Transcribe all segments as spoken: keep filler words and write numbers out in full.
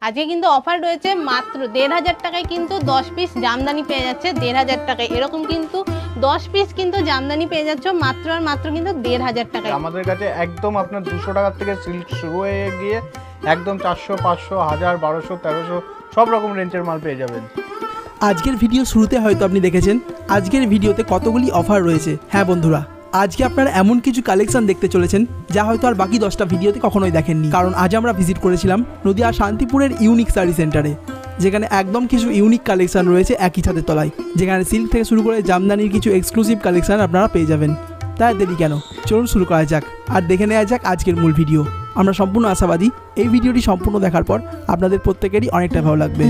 আজকে কিন্তু অফার রয়েছে মাত্র দেড় হাজার টাকায় কিন্তু দশ পিস জামদানি পেয়ে যাচ্ছে দেড় হাজার টাকায়। এরকম কিন্তু দশ পিস কিন্তু জামদানি পেয়ে যাচ্ছে মাত্র আর মাত্র কিন্তু দেড় হাজার টাকায়। আমাদের কাছে একদম আপনার দুশো টাকার থেকে সিল্ক শুরু হয়ে গিয়ে একদম চারশো পাঁচশো হাজার বারোশো তেরোশো সব রকম রেঞ্জের মাল পেয়ে যাবেন। আজকের ভিডিও শুরুতে হয়তো আপনি দেখেছেন আজকের ভিডিওতে কতগুলি অফার রয়েছে। হ্যাঁ বন্ধুরা, আজকে আপনারা এমন কিছু কালেকশন দেখতে চলেছেন যা হয়তো আর বাকি দশটা ভিডিওতে কখনোই দেখেননি। কারণ আজ আমরা ভিজিট করেছিলাম নদিয়া শান্তিপুরের ইউনিক শাড়ি সেন্টারে, যেখানে একদম কিছু ইউনিক কালেকশন রয়েছে একই ছাদের তলায়, যেখানে সিল্ক থেকে শুরু করে জামদানির কিছু এক্সক্লুসিভ কালেকশন আপনারা পেয়ে যাবেন। তাই দেরি কেন, চলুন শুরু করা যাক আর দেখে নেওয়া যাক আজকের মূল ভিডিও। আমরা সম্পূর্ণ আশাবাদী এই ভিডিওটি সম্পূর্ণ দেখার পর আপনাদের প্রত্যেকেরই অনেকটা ভালো লাগবে।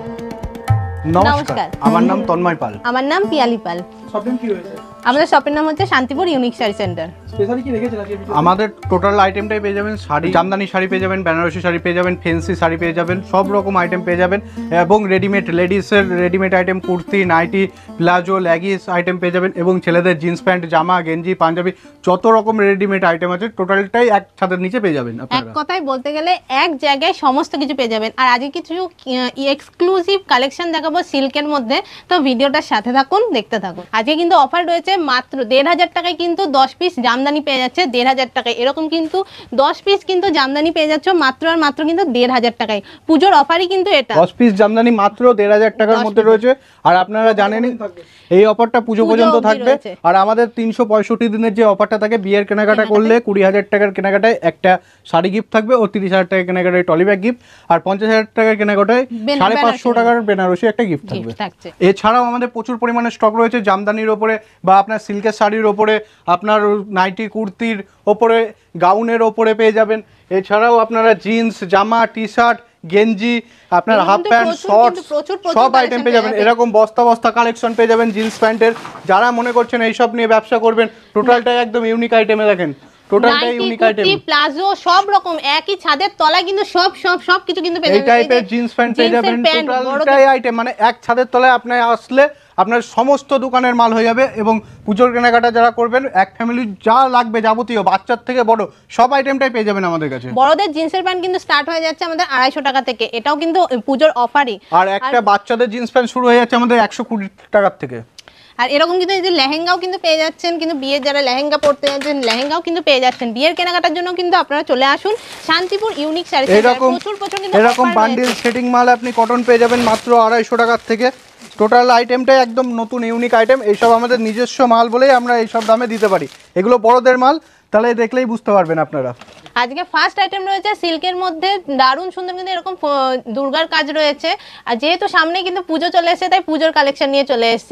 নমস্কার, আমার নাম তন্ময় পাল। আমার নাম পিয়ালি পাল। শপিং কি হয়েছে? আমাদের শপের নাম হচ্ছে Shantipur unique sari centre. Specially কি রেখেছেন আজকে ভিডিও? আমাদের টোটাল আইটেমটাই পেয়ে যাবেন। শাড়ি, জামদানি শাড়ি পেয়ে যাবেন, বেনারসি শাড়ি পেয়ে যাবেন, ফেন্সি শাড়ি পেয়ে যাবেন, সব রকম আইটেম পেয়ে যাবেন এবং রেডিমেড লেডিসের readymade item, kurti, nighty, palazzo, leggings item পেয়ে যাবেন এবং ছেলেদের জিন্স প্যান্ট, জামা, গেঞ্জি, পাঞ্জাবি যত রকম রেডিমেড আইটেম আছে টোটালটাই এক ছাদের নিচে পেয়ে যাবেন। এক কথায় বলতে গেলে এক জায়গায় সমস্ত কিছু পেয়ে যাবেন। আর আজকে কিছু এক্সক্লুসিভ কালেকশন দেখাবো সিল্কের মধ্যে, তো ভিডিওটার সাথে থাকুন, দেখতে থাকুন। আজকে কিন্তু অফার রয়েছে মাত্র দেড় হাজার টাকায় কিন্তু দশ পিস জামদানি পেয়ে যাচ্ছে দেড় হাজার টাকায়। এরকম কিন্তু দশ পিস কিন্তু জামদানি পেয়ে যাচ্ছে মাত্র আর মাত্র কিন্তু দেড় হাজার টাকায়। পুজোর অফারই কিন্তু এটা। দশ পিস জামদানি মাত্র দেড় হাজার টাকার মধ্যে রয়েছে। আর আপনারা জানেনই এই অফারটা পুজো পর্যন্ত থাকবে। আর আমাদের তিনশো পঁয়ষট্টি দিনের যে অফারটা থাকে, বিয়ের কেনাকাটা করলে কুড়ি হাজার টাকার কেনাকাটায় একটা শাড়ি গিফট থাকবে ও তিরিশ হাজার টাকার কেনাকাটায় টলি ব্যাগ গিফট, আর পঞ্চাশ হাজার টাকার কেনাকাটায় সাড়ে পাঁচশো টাকার বেনারসি একটা গিফট থাকবে। এছাড়াও আমাদের প্রচুর পরিমাণে স্টক রয়েছে জামদানির ওপরে বা আপনার সিল্কের শাড়ির ওপরে, আপনার নাইটি কুর্তির ওপরে, গাউনের ওপরে পেয়ে যাবেন। এছাড়াও আপনারা জিন্স, জামা, টি শার্ট, গেঞ্জি, আপনার হাফ প্যান্ট, শর্টস সব আইটেম পেয়ে যাবেন। এরকম বস্তা বস্তা কালেকশন পেয়ে যাবেন জিন্স প্যান্টের। যারা মনে করছেন এইসব নিয়ে ব্যবসা করবেন, টোটালটাই একদম ইউনিক আইটেমে দেখেন, টোটালটাই ইউনিক আইটেম। প্লাজো সব রকম একই ছাদের তলায় কিন্তু সব সব সব কিছু কিন্তু পেয়ে যাবেন। এই টাইপের জিন্স প্যান্ট পেয়ে যাবেন, টোটালটাই আইটেম। মানে এক ছাদের তলায় আপনি আসলে আপনার সমস্ত দোকানের মাল হয়ে যাবে। এবং পুজোর কেনাকাটা যারা করবেন, এক ফ্যামিলি যা লাগবে যাবতীয় বাচ্চার থেকে বড় সব আইটেমটাই পেয়ে যাবেন আমাদের কাছে। বড়দের জিন্সের প্যান্ট কিন্তু স্টার্ট হয়ে যাচ্ছে আমাদের আড়াইশো টাকা থেকে, এটাও কিন্তু পুজোর অফারই। আর একটা বাচ্চাদের জিন্স প্যান্ট শুরু হয়ে যাচ্ছে আমাদের একশো কুড়ি টাকার থেকে। আর এরকম কিন্তু এই যে লেহেঙ্গাও কিন্তু পেয়ে যাচ্ছেন, কিন্তু বিয়ের যারা লেহেঙ্গা পড়তে যাচ্ছেন লেহেঙ্গাও কিন্তু পেয়ে যাচ্ছেন। বিয়ের কেনাকাটার জন্য কিন্তু আপনারা চলে আসুন শান্তিপুর ইউনিক শাড়ি সেন্টার। প্রচুর প্রচুর কিন্তু এরকম বান্ডিল সেটিং মাল আপনি কটন পেয়ে যাবেন মাত্র আড়াইশো টাকার থেকে। টোটাল আইটেমটাই একদম নতুন ইউনিক আইটেম। এইসব আমাদের নিজস্ব মাল বলেই আমরা এইসব দামে দিতে পারি। এগুলো বড়দের মাল, তাহলে দেখলেই বুঝতে পারবেন আপনারা। আজকে ফার্স্ট আইটেম রয়েছে সিল্কের মধ্যে দারুণ সুন্দর কিন্তু এরকম দুর্গার কাজ রয়েছে। আর যেহেতু সামনে কিন্তু পুজো চলে এসেছে তাই পুজোর কালেকশন নিয়ে চলে এসেছি।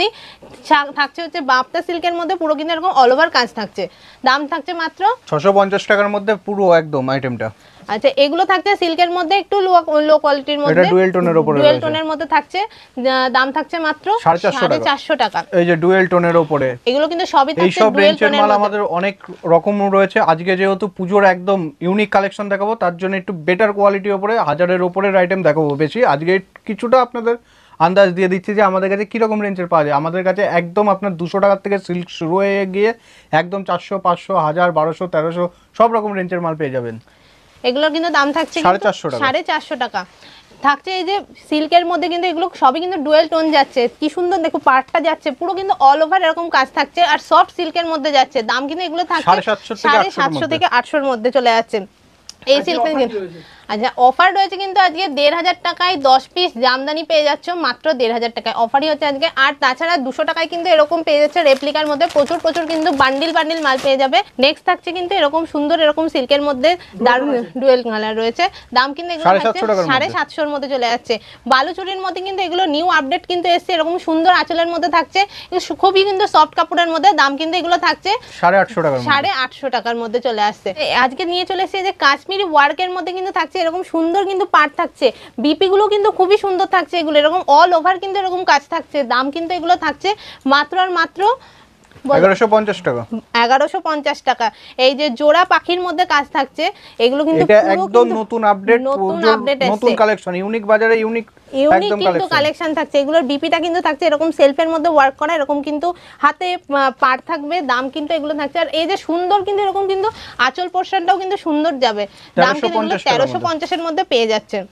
থাকছে হচ্ছে বাপ্তা সিল্কের মধ্যে পুরো কিন্তু এরকম অল ওভার কাজ থাকছে। দাম থাকছে মাত্র ছশো পঞ্চাশ টাকার মধ্যে পুরো একদম আইটেমটা। আচ্ছা, এগুলো থাকছে সিল্কের মধ্যে একটু লো কোয়ালিটির মধ্যে, এটা ডুয়েল টোনের উপরে, ডুয়েল টোনের মধ্যে থাকছে। দাম থাকছে মাত্র সাড়ে চারশো টাকা। এই যে ডুয়েল টোনের উপরে এগুলো কিন্তু সবই থাকছে। এই সব রেঞ্জের মাল আমাদের অনেক রকম রয়েছে। আজকে যেহেতু পুজোর একদম ইউনিক কালেকশন দেখাবো, তার জন্য একটু বেটার কোয়ালিটির উপরে হাজারের উপরের আইটেম দেখাবো বেশি। আজকে কিছুটা আপনাদের আন্দাজ দিয়ে দিচ্ছি যে আমাদের কাছে কিরকম রেঞ্জের পাওয়া যায়। আমাদের কাছে একদম আপনার দুশো টাকার থেকে সিল্ক শুরু হয়ে গিয়ে একদম চারশো পাঁচশো হাজার বারোশো তেরোশো সব রকম রেঞ্জের মাল পেয়ে যাবেন। এগুলোর কিন্তু দাম থাকছে সাড়ে চারশো টাকা সাড়ে চারশো টাকা থাকছে। এই যে সিল্কের মধ্যে কিন্তু এগুলো সবই কিন্তু ডুয়েল টোন যাচ্ছে, কি সুন্দর দেখো পাড়টা যাচ্ছে, পুরো কিন্তু অল ওভার এরকম কাজ থাকছে। আর সফট সিল্কের মধ্যে যাচ্ছে। দাম কিন্তু এগুলো থাকছে সাড়ে সাতশো থেকে আটশোর মধ্যে চলে যাচ্ছে এই সিল্কের। আচ্ছা, অফার রয়েছে কিন্তু আজকে দেড় হাজার টাকায় দশ পিস জামদানি পেয়ে যাচ্ছ মাত্র দেড় হাজার টাকায়। অফারই হচ্ছে আজকে। আর তাছাড়া দুশো টাকায় কিন্তু এরকম পেয়ে যাচ্ছে রেপ্লিকার মধ্যে প্রচুর প্রচুর কিন্তু বান্ডিল বান্ডিল মাল পেয়ে যাবে। নেক্সট থাকছে কিন্তু এরকম সুন্দর এরকম সিল্কের মধ্যে দারুণ ডুয়েল কালার রয়েছে। দাম কিন্তু এগুলো থাকছে সাড়ে সাতশোর মধ্যে চলে যাচ্ছে। বালুচুরির মধ্যে কিন্তু এগুলো নিউ আপডেট কিন্তু এসছে, এরকম সুন্দর আঁচলের মধ্যে থাকছে, খুবই কিন্তু সফট কাপড়ের মধ্যে। দাম কিন্তু এগুলো থাকছে সাড়ে আটশো টাকা সাড়ে আটশো টাকার মধ্যে চলে আসছে। আজকে নিয়ে চলে এসেছে যে কাশ্মীরি ওয়ার্কের মধ্যে কিন্তু থাকছে এরকম সুন্দর কিন্তু পাট থাকছে। বিপি গুলো কিন্তু খুবই সুন্দর থাকছে। এগুলো এরকম অল ওভার কিন্তু এরকম কাজ থাকছে। দাম কিন্তু এগুলো থাকছে মাত্র আর মাত্র এগারোশো পঞ্চাশ টাকা এগারোশো পঞ্চাশ টাকা। এই যে জোড়া পাখির মধ্যে কাজ থাকছে, এগুলো কিন্তু একদম নতুন আপডেট, নতুন আপডেট নতুন কালেকশন, ইউনিক বাজারে ইউনিক ইউনিক কিন্তু কালেকশন থাকছে। এগুলোর বিপিটা কিন্তু থাকছে এরকম সেলফের মধ্যে ওয়ার্ক করা, এরকম কিন্তু হাতে পার থাকবে। দাম কিন্তু এগুলো থাকছে। আর এই যে সুন্দর কিন্তু এরকম কিন্তু আঁচল পোর্শনটাও কিন্তু সুন্দর যাবে। দাম কিন্তু তেরোশো পঞ্চাশের মধ্যে পেয়ে যাচ্ছে।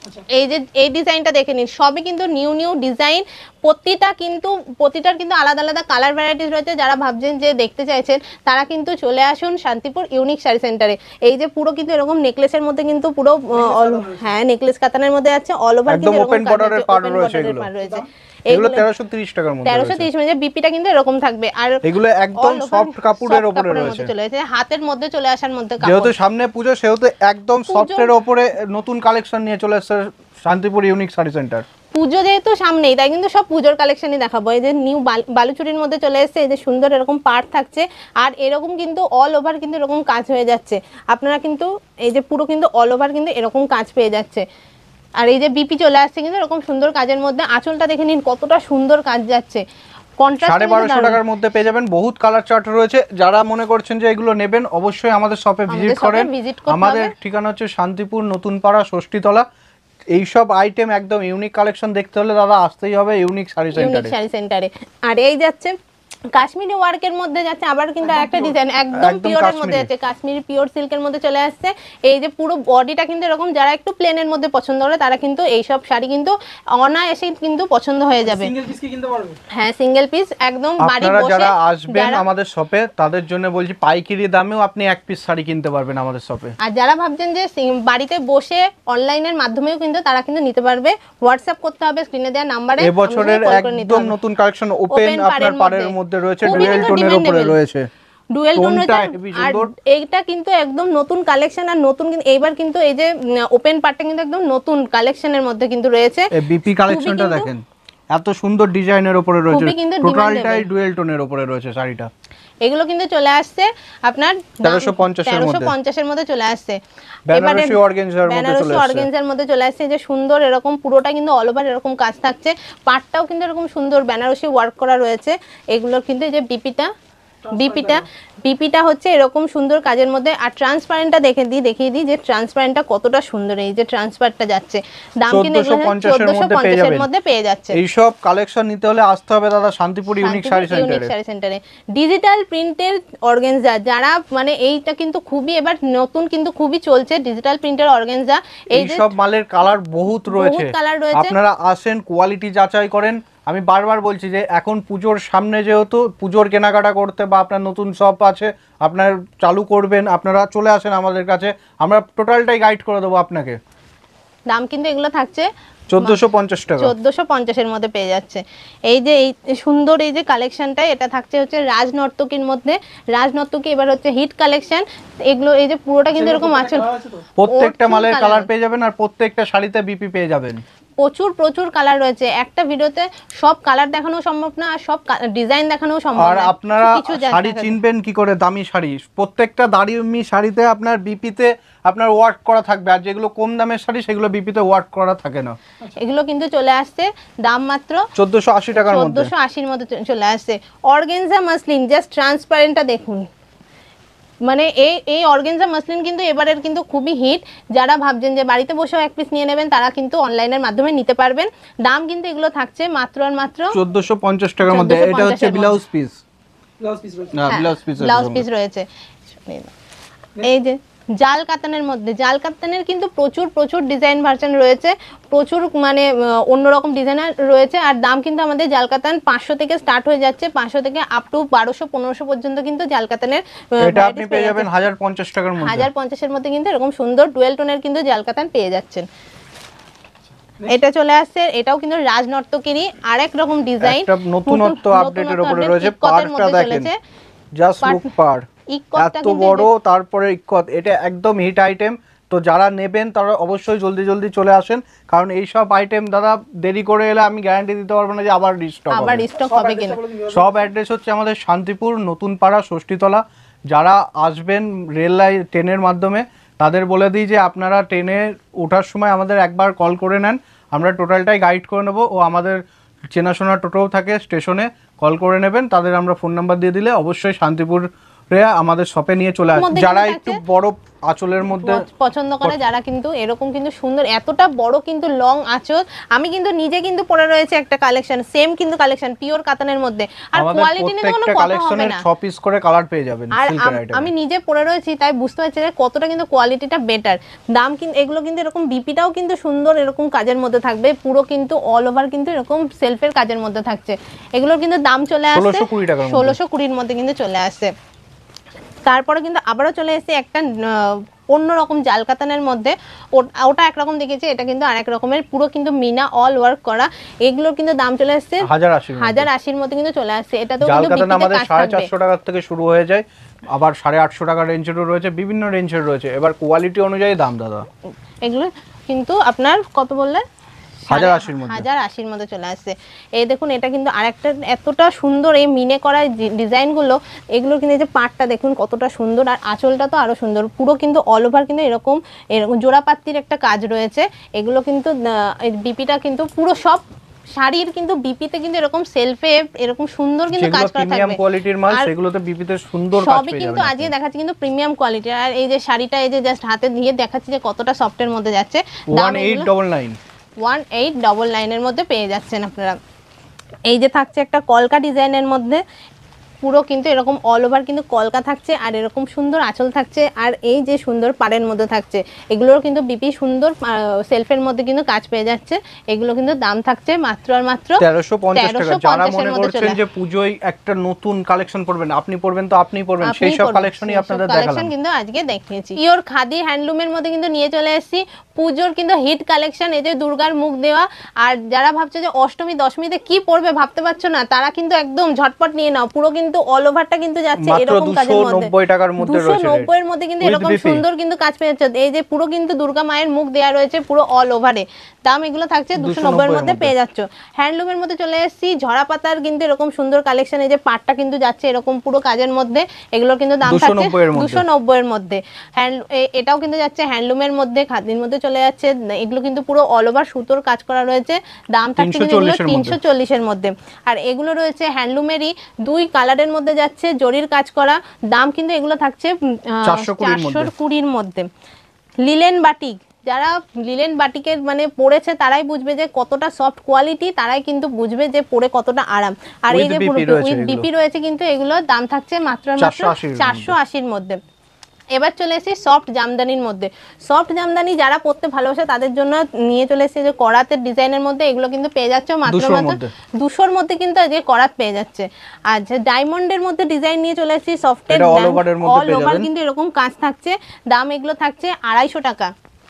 এই যে এই ডিজাইনটা দেখে নিন, সবই কিন্তু নিউ নিউ ডিজাইন, প্রতিটা কিন্তু প্রতিটার কিন্তু আলাদা আলাদা কালার ভ্যারাইটিস রয়েছে। যারা ভাবছেন যে দেখতে চাইছেন তারা কিন্তু চলে আসুন শান্তিপুর ইউনিক শাড়ি সেন্টারে। এই যে পুরো কিন্তু এরকম নেকলেসের মধ্যে কিন্তু পুরো হ্যাঁ নেকলেস কাতানের মধ্যে আছে, অল ওভার কিন্তু ওপেন বর্ডারের পাড় রয়েছে, এগুলো তেরোশো তিরিশ টাকার মধ্যে, তেরোশো তিরিশ মানে বিপিটা কিন্তু এরকম থাকবে। আর এগুলো একদম সফট কাপড়ের উপরে রয়েছে, চলে এসেছে হাতের মধ্যে চলে আসার মধ্যে। যেহেতু সামনে পুজো সেহেতু একদম সফটের উপরে নতুন কালেকশন নিয়ে চলে এসেছে শান্তিপুর ইউনিক শাড়ি সেন্টার। পুজো যেহেতু সামনেই তাই কিন্তু সব পুজোর কালেকশনই দেখাবো। এই যে নিউ বালুচুরির মধ্যে চলে এসেছে, এই যে সুন্দর এরকম পাড় থাকছে, আর এরকম কিন্তু অল ওভার কিন্তু এরকম কাজ হয়ে যাচ্ছে। আপনারা কিন্তু এই যে পুরো কিন্তু অল ওভার কিন্তু এরকম কাজ পেয়ে যাচ্ছে। আর এই যে বিপি চলে আসছে কিন্তু এরকম সুন্দর কাজের মধ্যে, আঁচলটা দেখে নিন কতটা সুন্দর কাজ যাচ্ছে। সাড়ে বারোশো টাকার মধ্যে পেয়ে যাবেন, বহুত কালার চার্ট রয়েছে। যারা মনে করছেন যে এগুলো নেবেন অবশ্যই আমাদের শপে ভিজিট করেন। আমাদের ঠিকানা হচ্ছে শান্তিপুর নতুন পাড়া ষষ্ঠীতলা। এইসব আইটেম একদম ইউনিক কালেকশন দেখতে হলে দাদা আসতেই হবে ইউনিক শাড়ি সেন্টারে। শাড়ি সেন্টারে আর এই যাচ্ছে কাশ্মীরি ওয়ার্কের মধ্যে যাচ্ছে, আবার কিন্তু একটা ডিজাইন একদম পিওরের মধ্যে যাচ্ছে, কাশ্মীরি পিওর সিল্কের মধ্যে চলে আসছে। এই যে পুরো বডিটা কিন্তু এরকম, যারা একটু প্লেনের মধ্যে পছন্দ করে তারা কিন্তু এই সব শাড়ি কিন্তু অনায়াসে কিন্তু পছন্দ হয়ে যাবে। সিঙ্গেল পিস কি কিনতে পারবে? হ্যাঁ সিঙ্গেল পিস একদম বাড়ি বসে। যারা আসবেন আমাদের শপে তাদের জন্য বলছি পাইকারি দামেও আপনি এক পিস শাড়ি কিনতে পারবেন আমাদের শপে। আর যারা ভাবছেন যে বাড়িতে বসে অনলাইনের মাধ্যমেও কিন্তু তারা কিন্তু নিতে পারবে, হোয়াটসঅ্যাপ করতে হবে স্ক্রিনে দেওয়া নম্বরে। এবছরের একদম নতুন কালেকশন ওপেন আপনার পাড়ের মধ্যে রয়েছে, ডুয়েল টোনের উপরে রয়েছে, ডুয়েল টোন রয়েছে। আর এইটা কিন্তু একদম নতুন কালেকশন, আর নতুন কিন্তু এইবার কিন্তু এই যে ওপেন পার্টটা কিন্তু একদম নতুন কালেকশনের মধ্যে কিন্তু রয়েছে। এই বিপি কালেকশনটা দেখেন এত সুন্দর ডিজাইনের উপরে রয়েছে, টোটালটাই ডুয়েল টোনের উপরে রয়েছে শাড়িটা। এগুলো কিন্তু চলে আসছে আপনার তেরোশো পঞ্চাশ এর মধ্যে চলে আসছে। বেনারসি অর্গানজার মধ্যে চলে আসছে, অর্গানজার মধ্যে চলে আসছে যে সুন্দর এরকম পুরোটা কিন্তু অল ওভার এরকম কাজ থাকছে, পাটটাও কিন্তু এরকম সুন্দর বেনারসি ওয়ার্ক করা রয়েছে। এগুলো কিন্তু এই যে বিপিটা বিপিটা বিপিটা হচ্ছে এরকম সুন্দর কাজের মধ্যে। আর ট্রান্সপারেন্টটা দেখে দিই দেখিয়ে দিই যে ট্রান্সপারেন্টটা কতটা সুন্দর। এই যে ট্রান্সপারটা যাচ্ছে, দাম কিন্তু চোদ্দোশো পঞ্চাশ এর মধ্যে পেয়ে যাচ্ছে। এই সব কালেকশন নিতে হলে আসতে হবে দাদা শান্তিপুর ইউনিক শাড়ি সেন্টারে। শাড়ি সেন্টারে ডিজিটাল প্রিন্টের অর্গানজা, যারা মানে এইটা কিন্তু খুবই এবার নতুন কিন্তু খুবই চলছে ডিজিটাল প্রিন্টের অর্গানজা। এই সব মালের কালার বহুত রয়েছে, আপনারা আসেন কোয়ালিটি যাচাই করেন। আমি বারবার বলছি যে এখন পুজোর সামনে যেহেতু পুজোর কেনাকাটা করতে বা আপনার নতুন শপ আছে আপনার চালু করবেন, আপনারা চলে আসেন আমাদের কাছে, আমরা টোটালটাই গাইড করে দেবো আপনাকে। দাম কিন্তু এগুলো থাকছে চোদ্দোশো পঞ্চাশ টাকা, চোদ্দোশো পঞ্চাশ এর মধ্যে পেয়ে যাচ্ছে। এই যে এই সুন্দর এই যে কালেকশনটা, এটা থাকছে হচ্ছে রাজনর্তকীর মধ্যে। রাজনর্তকী এবার হচ্ছে হিট কালেকশন। এগুলো এই যে পুরোটা কিন্তু এরকম আছে, প্রত্যেকটা মালের কালার পেয়ে যাবেন আর প্রত্যেকটা শাড়িতে বিপি পেয়ে যাবেন। প্রচুর প্রচুর কালার রয়েছে, একটা ভিডিওতে সব কালার দেখানো সম্ভব না আর সব ডিজাইন দেখানো সম্ভব না। আর আপনারা শাড়ি চিনবেন কি করে দামি শাড়ি? প্রত্যেকটা দামি শাড়িতে আপনার বিপিতে আপনার ওয়ার্ক করা থাকবে, আর যেগুলো কম দামের শাড়ি সেগুলো বিপিতে ওয়ার্ক করা থাকে না। এগুলো কিন্তু চলে আসছে দাম মাত্র চোদ্দোশো আশি টাকার মধ্যে, চোদ্দোশো আশির মধ্যে চলে আসছে। অর্গানজা মাসলিন জাস্ট ট্রান্সপারেন্টটা দেখুন, মানে এই এই অর্গানজা মাসলিন কিন্তু এবারের কিন্তু খুবই হিট। যারা ভাবছেন যে বাড়িতে বসেও এক পিস নিয়ে নেবেন তারা কিন্তু অনলাইনের মাধ্যমে নিতে পারবেন। দাম কিন্তু এগুলো থাকছে মাত্র আর মাত্র চোদ্দোশো পঞ্চাশ টাকার মধ্যে। এটা হচ্ছে ব্লাউজ পিস, ব্লাউজ পিস রয়েছে, না ব্লাউজ পিস ব্লাউজ পিস রয়েছে। এই যে জাল কাতানের মধ্যে, জাল কাতানের কিন্তু প্রচুর প্রচুর ডিজাইন ভার্সন রয়েছে, প্রচুর মানে অন্যরকম ডিজাইনার রয়েছে। আর দাম কিন্তু আমাদের জাল কাতান পাঁচশো থেকে স্টার্ট হয়ে যাচ্ছে, পাঁচশো থেকে আপ টু বারোশো পনেরোশো পর্যন্ত কিন্তু জাল কাতানের এটা আপনি পেয়ে যাবেন হাজার পঞ্চাশ টাকার মধ্যে। হাজার পঞ্চাশের মধ্যে কিন্তু এরকম সুন্দর ডুয়েল টোনের কিন্তু জাল কাতান পেয়ে যাচ্ছেন। এটা চলে আসছে, এটাও কিন্তু রাজনর্তকীরই আরেক রকম ডিজাইন, একটা নতুনত্ব আপডেটের উপরে রয়েছে। পাড়টা দেখেন, জাস্ট লুক পাড় এত বড়, তারপরে ইক্কত, এটা একদম হিট আইটেম। তো যারা নেবেন তারা অবশ্যই জলদি জলদি চলে আসেন, কারণ এই সব আইটেম দাদা দেরি করে এলে আমি গ্যারান্টি দিতে পারবো না যে আবার রিস্টক আবার রিস্টক হবে কিনা। সব অ্যাড্রেস হচ্ছে আমাদের শান্তিপুর নতুন পাড়া ষষ্ঠীতলা। যারা আসবেন রেল লাইন ট্রেনের মাধ্যমে তাদের বলে দিই যে আপনারা ট্রেনে ওঠার সময় আমাদের একবার কল করে নেন, আমরা টোটালটাই গাইড করে নেবো। ও আমাদের চেনাশোনা টোটোও থাকে স্টেশনে, কল করে নেবেন, তাদের আমরা ফোন নাম্বার দিয়ে দিলে অবশ্যই শান্তিপুর প্রিয়া আমাদের শপে নিয়ে চলে আসবে যারা একটু বড় আঁচলের মধ্যে পছন্দ করে যারা, কিন্তু এরকম কিন্তু সুন্দর এতটা বড় কিন্তু লং আঁচল। আমি কিন্তু নিজে কিন্তু পরে রয়েছে একটা কালেকশন, সেম কিন্তু কালেকশন পিওর কাতানের মধ্যে, আর কোয়ালিটি নিয়ে কোনো কথা হবে না। ছয় পিস করে কালার পেয়ে যাবেন সিল্কের আইটেম। আমি নিজে পরে রয়েছি তাই বুঝতে পারছি যে কতটা কিন্তু কোয়ালিটিটা বেটার। দাম কিন্তু এগুলো কিন্তু এরকম বিপিটাও কিন্তু সুন্দর এরকম কাজের মধ্যে থাকবে, পুরো কিন্তু অল ওভার কিন্তু এরকম সেলফের কাজের মধ্যে থাকছে। এগুলোর কিন্তু দাম চলে আসছে ষোলোশো কুড়ির মধ্যে কিন্তু চলে আসছে। তারপরে কিন্তু আবারও চলে এসেছে একটা অন্যরকম জাল কাতানের মধ্যে, ওটা একরকম দেখেছি, এটা কিন্তু আরেক রকমের পুরো কিন্তু মিনা অল ওয়ার্ক করা। এগুলোর কিন্তু দাম চলে আসছে হাজার আশির মধ্যে কিন্তু চলে আসছে। এটা তো জাল কাতান আমাদের সাড়ে চারশো টাকা থেকে শুরু হয়ে যায়, আবার সাড়ে আটশো টাকা রেঞ্জেরও রয়েছে, বিভিন্ন রেঞ্জের রয়েছে। এবার কোয়ালিটি অনুযায়ী দাম দাদা। এগুলো কিন্তু আপনার কত বললেন হাজার আশির মধ্যে হাজার আশির মধ্যে চলে আসছে। এই দেখুন এটা কিন্তু আরেকটা এতটা সুন্দর এই মিনে করা ডিজাইনগুলো, এগুলো কিন্তু এই যে পাটটা দেখুন কতটা সুন্দর, আর আঁচলটা তো আরো সুন্দর। পুরো কিন্তু অল ওভার কিন্তু এরকম এরকম জোড়াপাত্তির একটা কাজ রয়েছে। এগুলো কিন্তু বিপিটা কিন্তু পুরো সব শাড়ির কিন্তু বিপিতে কিন্তু এরকম সেলফে এরকম সুন্দর কিন্তু কাজ করা থাকবে, প্রিমিয়াম কোয়ালিটির মাল, সেগুলোতে বিপিতে সুন্দর কাজ পেয়ে যাবেন। সবই কিন্তু আজকে দেখাচ্ছি কিন্তু প্রিমিয়াম কোয়ালিটির। আর এই যে শাড়িটা এই যে জাস্ট হাতে দিয়ে দেখাচ্ছি যে কতটা সফটের মধ্যে যাচ্ছে। দাম আঠারোশো নিরানব্বই ওয়ান এইট ডবল নাইনের মধ্যে পেয়ে যাচ্ছেন আপনারা। এই যে থাকছে একটা কলকা ডিজাইনের মধ্যে, পুরো কিন্তু এরকম অল ওভার কিন্তু কলকা থাকছে, আর এরকম সুন্দর আঁচল থাকছে, আর এই যে সুন্দর পাড়ের মধ্যে থাকছে। এগুলোর কিন্তু বিপি সুন্দর সেলফের মধ্যে কিন্তু কাজ পেয়ে যাচ্ছে। এগুলো কিন্তু দাম থাকছে মাত্র আর মাত্র তেরোশো পঞ্চাশ টাকা। যারা মনে করছেন যে পূজোয় একটা নতুন কালেকশন পড়বেন, আপনি পড়বেন তো আপনি পড়বেন, সেই সব কালেকশনই আপনাদের দেখালাম। কালেকশন কিন্তু আজকে দেখিয়েছি পিওর খাদি হ্যান্ডলুমের মধ্যে কিন্তু নিয়ে চলে এসেছি পূজোর কিন্তু হিট কালেকশন। এই যে দুর্গার মুখ দেওয়া, আর যারা ভাবছে যে অষ্টমী দশমীতে কি পরবে ভাবতে পারছো না, তারা কিন্তু একদম ঝটপট নিয়ে নাও। পুরো কিন্তু অল ওভারটা কিন্তু যাচ্ছে এরকম কাজের মধ্যে, দুশো নব্বই টাকার মধ্যে রয়েছে, দুশো নব্বই এর মধ্যে কিন্তু এরকম সুন্দর কিন্তু কাজ পেয়ে যাচ্ছে। এই যে পুরো কিন্তু দুর্গা মায়ের মুখ দেয়া রয়েছে পুরো অল ওভারে। দাম এগুলো থাকছে দুশো নব্বই এর মধ্যে পেয়ে যাচ্ছ। হ্যান্ডলুমের মধ্যে চলে এসেছি ঝরা পাতার কিন্তু এরকম সুন্দর কালেকশন। এই যে পাটটা কিন্তু যাচ্ছে এরকম পুরো কাজের মধ্যে, এগুলোর কিন্তু দাম থাকছে দুশো নব্বই এর মধ্যে। হ্যান্ড এটাও কিন্তু যাচ্ছে হ্যান্ডলুমের মধ্যে, খাদির মধ্যে চলে যাচ্ছে। এগুলো কিন্তু পুরো অল ওভার সুতোর কাজ করা রয়েছে। দাম থাকছে কিন্তু এগুলো তিনশো চল্লিশ এর মধ্যে। আর এগুলো রয়েছে হ্যান্ডলুমেরই দুই কালারের মধ্যে যাচ্ছে, জরির কাজ করা। দাম কিন্তু এগুলো থাকছে চারশো কুড়ির মধ্যে। লিলেন বাটিক, যারা লিলেন বাটিকের মানে পড়েছে তারাই বুঝবে যে কতটা সফট কোয়ালিটি, তারাই কিন্তু বুঝবে যে পরে কতটা আরাম। আর এই যে উইথ বিপি রয়েছে কিন্তু এগুলোর দাম থাকছে মাত্র মাত্র চারশো আশির মধ্যে। এবার চলে এসেছি সফট জামদানির মধ্যে। সফট জামদানি যারা পরতে ভালোবাসে তাদের জন্য নিয়ে চলে এসেছে যে করাতের ডিজাইনের মধ্যে। এগুলো কিন্তু পেয়ে যাচ্ছে মাত্র মাত্র দুশোর মধ্যে কিন্তু আজকে করাত পেয়ে যাচ্ছে। আর ডায়মন্ডের মধ্যে ডিজাইন নিয়ে চলে এসেছি সফটের, অল ওভার কিন্তু এরকম কাজ থাকছে। দাম এগুলো থাকছে আড়াইশো টাকা।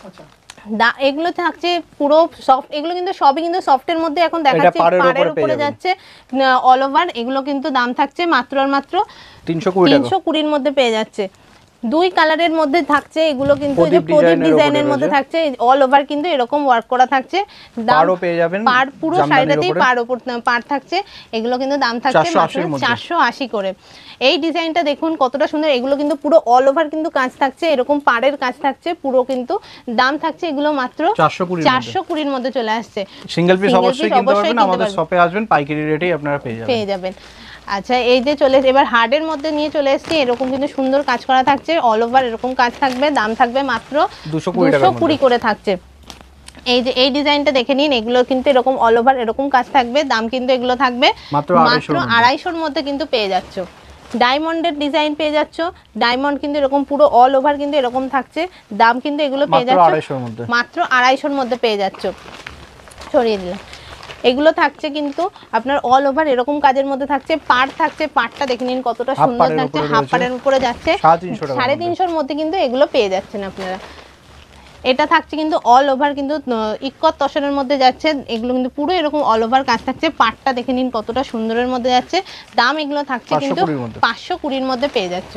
এগুলো থাকছে পুরো সফট, এগুলো কিন্তু সবই কিন্তু সফটের মধ্যে এখন দেখাচ্ছে, পাড়ের উপরে যাচ্ছে অল ওভার। এগুলো কিন্তু দাম থাকছে মাত্র আর মাত্র তিনশো কুড়ির মধ্যে পেয়ে যাচ্ছে। দুই কালারের মধ্যে থাকছে এগুলো কিন্তু, এই যে প্রদীপ ডিজাইনের মধ্যে থাকছে, অল ওভার কিন্তু এরকম ওয়ার্ক করা থাকছে। পাড়ও পেয়ে যাবেন, পাড় পুরো শাড়িটাতেই পাড় উপর পাড় থাকছে। এগুলো কিন্তু দাম থাকছে মাত্র চারশো আশি করে। এই ডিজাইনটা দেখুন কতটা সুন্দর। এগুলো কিন্তু পুরো অল ওভার কিন্তু কাজ থাকছে, এরকম পাড়ের কাজ থাকছে পুরো কিন্তু। দাম থাকছে এগুলো মাত্র চারশো কুড়ির মধ্যে চলে আসছে। সিঙ্গেল পিস অবশ্যই কিনতে পারবেন, আমাদের শপে আসবেন, পাইকারি রেটেই আপনারা পেয়ে যাবেন পেয়ে যাবেন আচ্ছা, এই যে চলে এবার হার্ডের মধ্যে নিয়ে চলে এসেছি। এরকম কিন্তু সুন্দর কাজ করা থাকছে, অল ওভার এরকম কাজ থাকবে। দাম থাকবে মাত্র দুশো কুড়ি করে থাকছে। এই যে এই ডিজাইনটা দেখে নিন, এগুলো কিন্তু এরকম অল ওভার এরকম কাজ থাকবে। দাম কিন্তু এগুলো থাকবে মাত্র আড়াইশোর মধ্যে কিন্তু পেয়ে যাচ্ছ। ডায়মন্ডের ডিজাইন পেয়ে যাচ্ছ, ডায়মন্ড কিন্তু এরকম পুরো অল ওভার কিন্তু এরকম থাকছে। দাম কিন্তু এগুলো পেয়ে যাচ্ছ মাত্র আড়াইশোর মধ্যে পেয়ে যাচ্ছ। সরিয়ে দিলাম। এগুলো থাকছে কিন্তু আপনার অল ওভার এরকম কাজের মধ্যে থাকছে। পাড় থাকছে, পাড়টা দেখে নিন কতটা সুন্দর থাকছে, হাফ পাড়ের উপরে যাচ্ছে। সাড়ে তিনশোর মধ্যে কিন্তু এগুলো পেয়ে যাচ্ছেন আপনারা। এটা থাকছে কিন্তু অল ওভার কিন্তু ইক্কত তসরের মধ্যে যাচ্ছে। এগুলো কিন্তু পুরো এরকম অল ওভার কাজ থাকছে। পাড়টা দেখে নিন কতটা সুন্দরের মধ্যে যাচ্ছে। দাম এগুলো থাকছে কিন্তু পাঁচশো কুড়ির মধ্যে পেয়ে যাচ্ছে।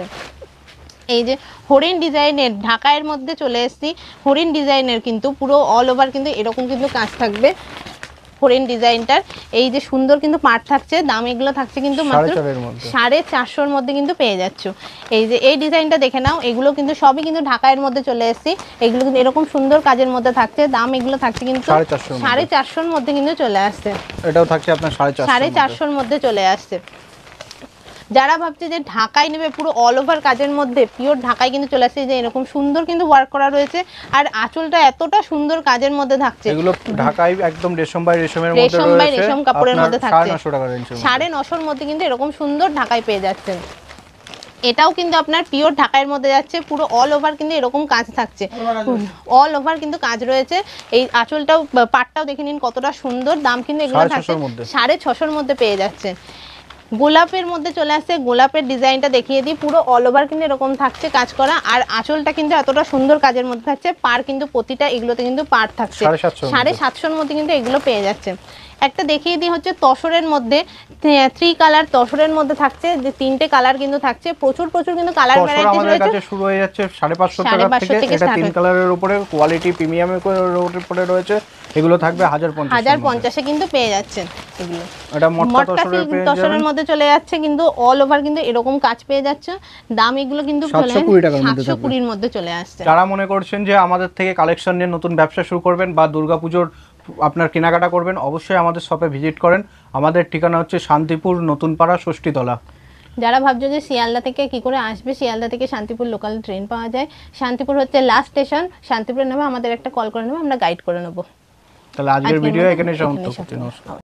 এই যে হরিণ ডিজাইনের ঢাকায়ের মধ্যে চলে এসেছি। হরিণ ডিজাইনের কিন্তু পুরো অল ওভার কিন্তু এরকম কিন্তু কাজ থাকবে। হরিণ ডিজাইনটার এই যে সুন্দর কিন্তু পাট থাকছে। দাম এগুলো থাকছে কিন্তু মাত্র সাড়ে চারশোর মধ্যে কিন্তু পেয়ে যাচ্ছ। এই যে এই ডিজাইনটা দেখে নাও, এগুলো কিন্তু সবই কিন্তু ঢাকায়ের মধ্যে চলে এসেছি। এগুলো কিন্তু এরকম সুন্দর কাজের মধ্যে থাকছে। দাম এগুলো থাকছে কিন্তু সাড়ে চারশোর মধ্যে কিন্তু চলে আসছে। এটাও থাকছে আপনার সাড়ে চারশো সাড়ে চারশোর মধ্যে চলে আসছে। যারা ভাবছে যে ঢাকাই নেবে পুরো অল ওভার কাজের মধ্যে, পিওর ঢাকাই কিন্তু চলে আসছে, যে এরকম সুন্দর কিন্তু ওয়ার্ক করা রয়েছে, আর আঁচলটা এতটা সুন্দর কাজের মধ্যে থাকছে। এগুলো ঢাকাই একদম রেশম বাই রেশমের মধ্যে রেশম বাই রয়েছে, রেশম কাপড়ের মধ্যে থাকছে, সাড়ে নশো টাকা রেঞ্জের মধ্যে, সাড়ে নশোর মধ্যে কিন্তু এরকম সুন্দর ঢাকাই পেয়ে যাচ্ছেন। এটাও কিন্তু আপনার পিওর ঢাকাইয়ের মধ্যে যাচ্ছে, পুরো অল ওভার কিন্তু এরকম কাজ থাকছে, অল ওভার কিন্তু কাজ রয়েছে। এই আঁচলটাও পাটটাও দেখে নিন কতটা সুন্দর, দাম কিন্তু এগুলো থাকছে সাড়ে ছশোর মধ্যে পেয়ে যাচ্ছে। গোলাপের মধ্যে চলে আসছে, গোলাপের ডিজাইনটা দেখিয়ে দিই, পুরো অল ওভার কিন্তু এরকম থাকছে কাজ করা, আর আঁচলটা কিন্তু এতটা সুন্দর কাজের মধ্যে থাকছে, পার কিন্তু প্রতিটা এগুলোতে কিন্তু পার থাকছে সাড়ে সাতশোর মধ্যে কিন্তু এগুলো পেয়ে যাচ্ছে। একটা দেখিয়ে দিই হচ্ছে তসরের মধ্যে, থ্রি কালার তসরের মধ্যে থাকছে, যে তিনটে কালার কিন্তু থাকছে, প্রচুর প্রচুর কিন্তু কালার ভ্যারাইটি রয়েছে। আমাদের কাছে শুরু হয়ে যাচ্ছে সাড়ে পাঁচশো টাকা থেকে, এটা তিন কালারের উপরে কোয়ালিটি প্রিমিয়ামের উপরে রয়েছে, এগুলো থাকবে হাজার পঞ্চাশ হাজার পঞ্চাশে কিন্তু পেয়ে যাচ্ছেন এগুলো। এটা মটকা তসরের মধ্যে চলে যাচ্ছে, কিন্তু অল ওভার কিন্তু এরকম কাজ পেয়ে যাচ্ছে, দাম এগুলো কিন্তু সাতশো কুড়ি টাকার মধ্যে সাতশো কুড়ির মধ্যে চলে আসছে। যারা মনে করছেন যে আমাদের থেকে কালেকশন নিয়ে নতুন ব্যবসা শুরু করবেন বা দুর্গাপুজোর আপনার কেনাকাটা করবেন, অবশ্যই আমাদের শপে ভিজিট করেন। আমাদের ঠিকানা হচ্ছে শান্তিপুর নতুনপাড়া ষষ্ঠীতলা। যারা ভাবছো যে শিয়ালদা থেকে কি করে আসবে, শিয়ালদা থেকে শান্তিপুর লোকাল ট্রেন পাওয়া যায়, শান্তিপুর হচ্ছে লাস্ট স্টেশন, শান্তিপুরে নেমে আমাদের একটা কল করে নেবে, আমরা গাইড করে নেবো। তাহলে আজকের ভিডিও এখানে সমাপ্ত করছি, নমস্কার।